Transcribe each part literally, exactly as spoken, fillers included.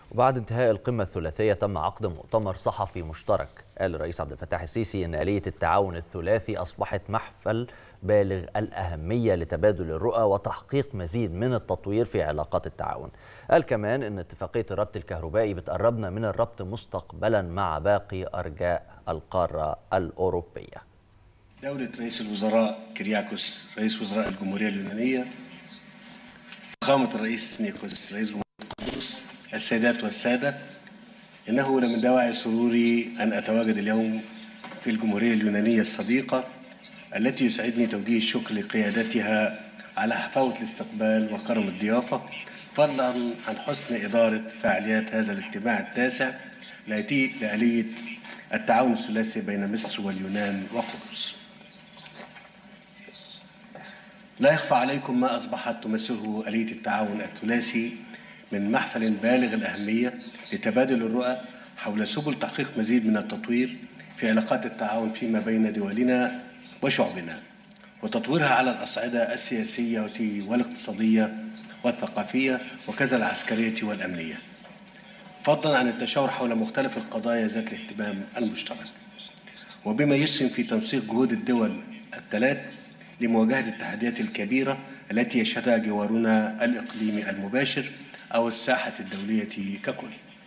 وبعد انتهاء القمة الثلاثية تم عقد مؤتمر صحفي مشترك. قال الرئيس عبد الفتاح السيسي إن آلية التعاون الثلاثي أصبحت محفل بالغ الأهمية لتبادل الرؤى وتحقيق مزيد من التطوير في علاقات التعاون. قال كمان إن اتفاقية الربط الكهربائي بتقربنا من الربط مستقبلا مع باقي أرجاء القارة الأوروبية. دولة رئيس الوزراء كيرياكوس رئيس وزراء الجمهورية اليونانية، فخامة الرئيس نيكوس رئيس جمهورية قبرص، السيدات والسادة، إنه لمن دواعي سروري أن أتواجد اليوم في الجمهورية اليونانية الصديقة التي يسعدني توجيه الشكر لقيادتها على حفاوة الاستقبال وكرم الضيافة، فضلا عن حسن إدارة فعاليات هذا الاجتماع التاسع لآلية التعاون الثلاثي بين مصر واليونان وقبرص. لا يخفى عليكم ما أصبحت تمثله آلية التعاون الثلاثي من محفل بالغ الأهمية لتبادل الرؤى حول سبل تحقيق مزيد من التطوير في علاقات التعاون فيما بين دولنا وشعوبنا، وتطويرها على الأصعدة السياسية والاقتصادية والثقافية وكذا العسكرية والأمنية، فضلا عن التشاور حول مختلف القضايا ذات الاهتمام المشترك، وبما يسهم في تنسيق جهود الدول الثلاث لمواجهة التحديات الكبيرة التي يشهدها جوارنا الإقليمي المباشر أو الساحة الدولية ككل.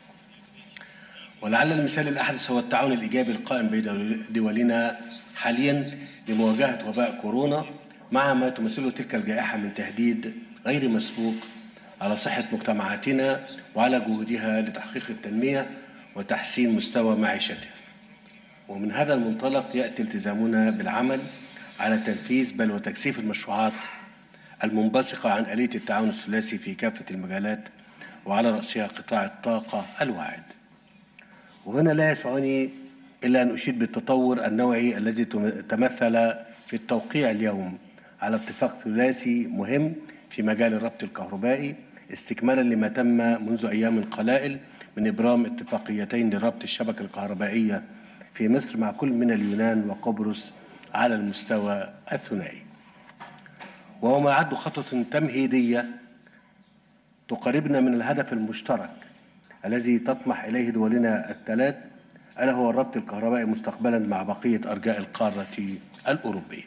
ولعل المثال الأحدث هو التعاون الإيجابي القائم بين دولنا حاليا لمواجهة وباء كورونا، مع ما تمثله تلك الجائحة من تهديد غير مسبوق على صحة مجتمعاتنا وعلى جهودها لتحقيق التنمية وتحسين مستوى معيشتها. ومن هذا المنطلق يأتي التزامنا بالعمل على تنفيذ بل وتكثيف المشروعات المنبثقة عن آلية التعاون الثلاثي في كافة المجالات، وعلى رأسها قطاع الطاقة الواعد. وهنا لا يسعني إلا أن أشيد بالتطور النوعي الذي تمثل في التوقيع اليوم على اتفاق ثلاثي مهم في مجال الربط الكهربائي، استكمالا لما تم منذ أيام قلائل من إبرام اتفاقيتين لربط الشبكة الكهربائية في مصر مع كل من اليونان وقبرص على المستوى الثنائي، وهو ما يعد خطوة تمهيدية تقربنا من الهدف المشترك الذي تطمح إليه دولنا الثلاث، ألا هو الربط الكهربائي مستقبلا مع بقية أرجاء القارة الأوروبية.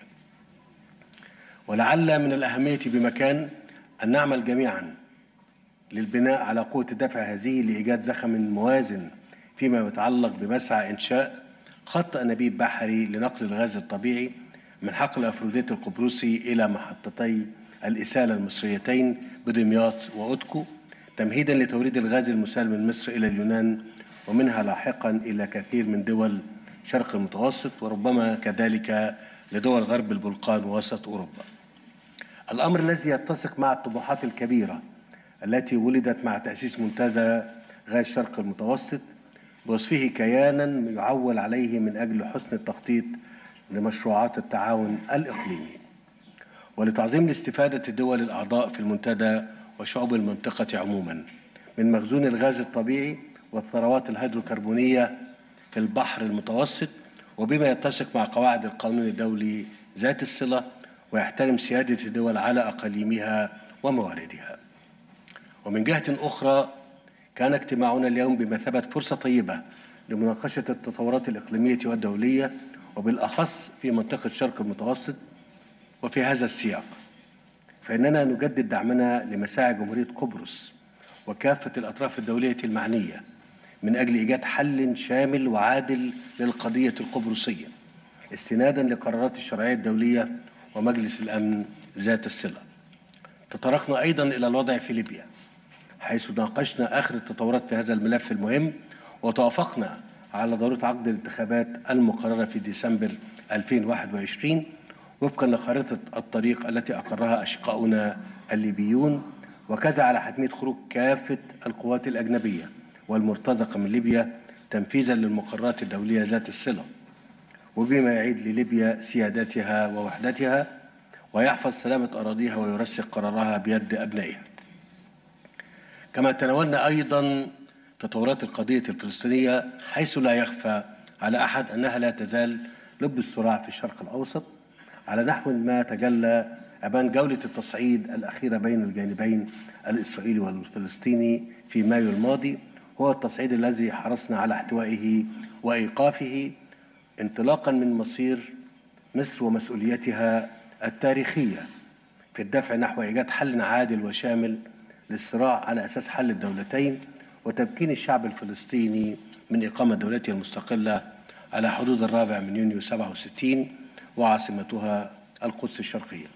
ولعل من الأهمية بمكان أن نعمل جميعا للبناء على قوة دفع هذه لإيجاد زخم موازن فيما يتعلق بمسعى إنشاء خط أنابيب بحري لنقل الغاز الطبيعي من حقل أفروديت القبرصي إلى محطتي الإسالة المصريتين بدمياط وأوتكو، تمهيدا لتوريد الغاز المسال من مصر إلى اليونان ومنها لاحقا إلى كثير من دول شرق المتوسط، وربما كذلك لدول غرب البلقان ووسط أوروبا. الأمر الذي يتسق مع الطموحات الكبيرة التي ولدت مع تأسيس منتدى غاز شرق المتوسط بوصفه كيانا يعول عليه من أجل حسن التخطيط لمشروعات التعاون الإقليمي، ولتعظيم الاستفادة الدول الأعضاء في المنتدى وشعوب المنطقة عموما من مخزون الغاز الطبيعي والثروات الهيدروكربونية في البحر المتوسط، وبما يتسق مع قواعد القانون الدولي ذات الصلة ويحترم سيادة الدول على أقاليمها ومواردها. ومن جهة أخرى كان اجتماعنا اليوم بمثابة فرصة طيبة لمناقشة التطورات الإقليمية والدولية، وبالأخص في منطقة شرق المتوسط. وفي هذا السياق فإننا نجدد دعمنا لمساعي جمهورية قبرص وكافة الأطراف الدولية المعنية من أجل إيجاد حل شامل وعادل للقضية القبرصية، استنادا لقرارات الشرعية الدولية ومجلس الأمن ذات الصلة. تطرقنا أيضا إلى الوضع في ليبيا، حيث ناقشنا آخر التطورات في هذا الملف المهم، وتوافقنا على ضرورة عقد الانتخابات المقررة في ديسمبر ألفين وواحد وعشرين وفقا لخارطة الطريق التي أقرها أشقاؤنا الليبيون، وكذا على حتمية خروج كافة القوات الأجنبية والمرتزقة من ليبيا تنفيذا للمقررات الدولية ذات الصلة، وبما يعيد لليبيا سيادتها ووحدتها ويحفظ سلامة أراضيها ويرسخ قرارها بيد أبنائها. كما تناولنا أيضا تطورات القضية الفلسطينية، حيث لا يخفى على أحد أنها لا تزال لب الصراع في الشرق الأوسط، على نحو ما تجلى أبان جولة التصعيد الأخيرة بين الجانبين الإسرائيلي والفلسطيني في مايو الماضي، هو التصعيد الذي حرصنا على احتوائه وإيقافه انطلاقا من مصير مصر ومسؤوليتها التاريخية في الدفع نحو إيجاد حل عادل وشامل للصراع على أساس حل الدولتين وتمكين الشعب الفلسطيني من إقامة دولته المستقلة على حدود الرابع من يونيو سبعة وستين وعاصمتها القدس الشرقية.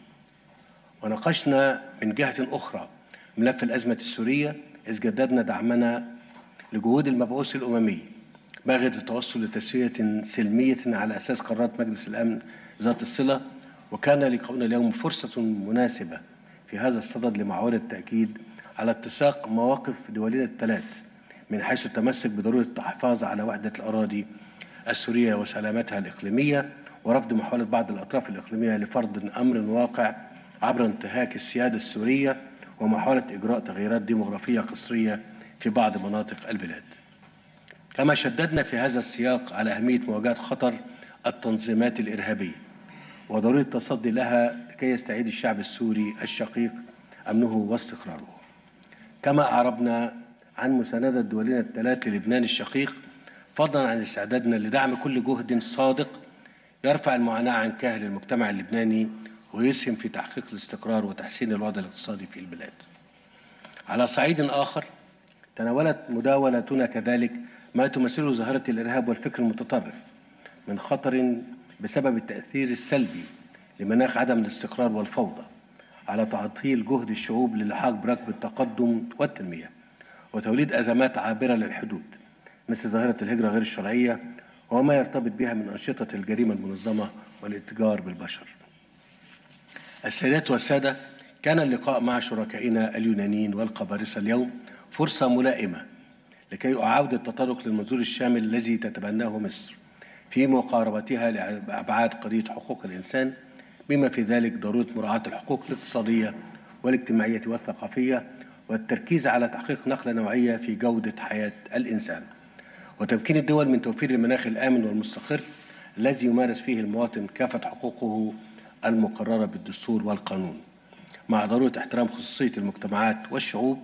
وناقشنا من جهة أخرى ملف الأزمة السورية، إذ جددنا دعمنا لجهود المبعوث الأممي باغية التوصل لتسوية سلمية على أساس قرارات مجلس الأمن ذات الصلة. وكان لقاؤنا اليوم فرصة مناسبة في هذا الصدد لمعاولة التأكيد على اتساق مواقف دولنا الثلاث من حيث التمسك بضرورة الحفاظ على وحدة الأراضي السورية وسلامتها الإقليمية، ورفض محاولة بعض الأطراف الإقليمية لفرض أمر واقع عبر انتهاك السيادة السورية ومحاولة إجراء تغييرات ديمغرافية قسرية في بعض مناطق البلاد. كما شددنا في هذا السياق على أهمية مواجهة خطر التنظيمات الإرهابية وضرورة التصدي لها لكي يستعيد الشعب السوري الشقيق أمنه واستقراره. كما أعربنا عن مساندة دولنا الثلاث للبنان الشقيق، فضلا عن استعدادنا لدعم كل جهد صادق يرفع المعاناة عن كاهل المجتمع اللبناني ويسهم في تحقيق الاستقرار وتحسين الوضع الاقتصادي في البلاد. على صعيد آخر، تناولت مداولتنا كذلك ما تمثله ظاهرة الإرهاب والفكر المتطرف من خطر بسبب التأثير السلبي لمناخ عدم الاستقرار والفوضى على تعطيل جهد الشعوب للحاق بركب التقدم والتنمية وتوليد أزمات عابرة للحدود مثل ظاهرة الهجرة غير الشرعية وما يرتبط بها من أنشطة الجريمة المنظمة والاتجار بالبشر. السيدات والسادة، كان اللقاء مع شركائنا اليونانيين والقبارصة اليوم فرصة ملائمة لكي أعاود التطرق للمنظور الشامل الذي تتبناه مصر في مقاربتها لأبعاد قضية حقوق الإنسان، بما في ذلك ضرورة مراعاة الحقوق الاقتصادية والاجتماعية والثقافية والتركيز على تحقيق نقلة نوعية في جودة حياة الإنسان وتمكين الدول من توفير المناخ الآمن والمستقر الذي يمارس فيه المواطن كافة حقوقه المقررة بالدستور والقانون، مع ضرورة احترام خصوصية المجتمعات والشعوب.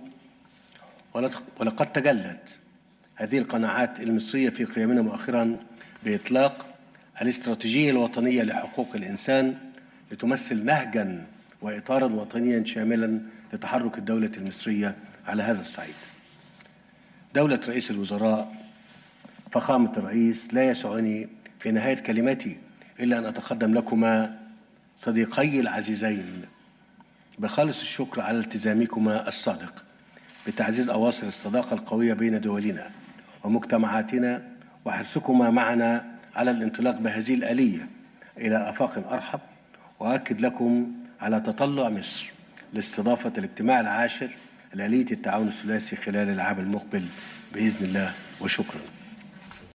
ولقد تجلت هذه القناعات المصرية في قيامنا مؤخرا بإطلاق الاستراتيجية الوطنية لحقوق الإنسان لتمثل نهجا وإطارا وطنيا شاملا لتحرك الدولة المصرية على هذا الصعيد. دولة رئيس الوزراء فخامة الرئيس، لا يسعني في نهاية كلمتي إلا أن أتقدم لكما صديقي العزيزين بخالص الشكر على التزامكما الصادق بتعزيز أواصر الصداقة القوية بين دولنا ومجتمعاتنا وحرصكما معنا على الانطلاق بهذه الآلية إلى آفاق أرحب. وأؤكد لكم على تطلع مصر لاستضافة الاجتماع العاشر لآلية التعاون الثلاثي خلال العام المقبل بإذن الله، وشكرا.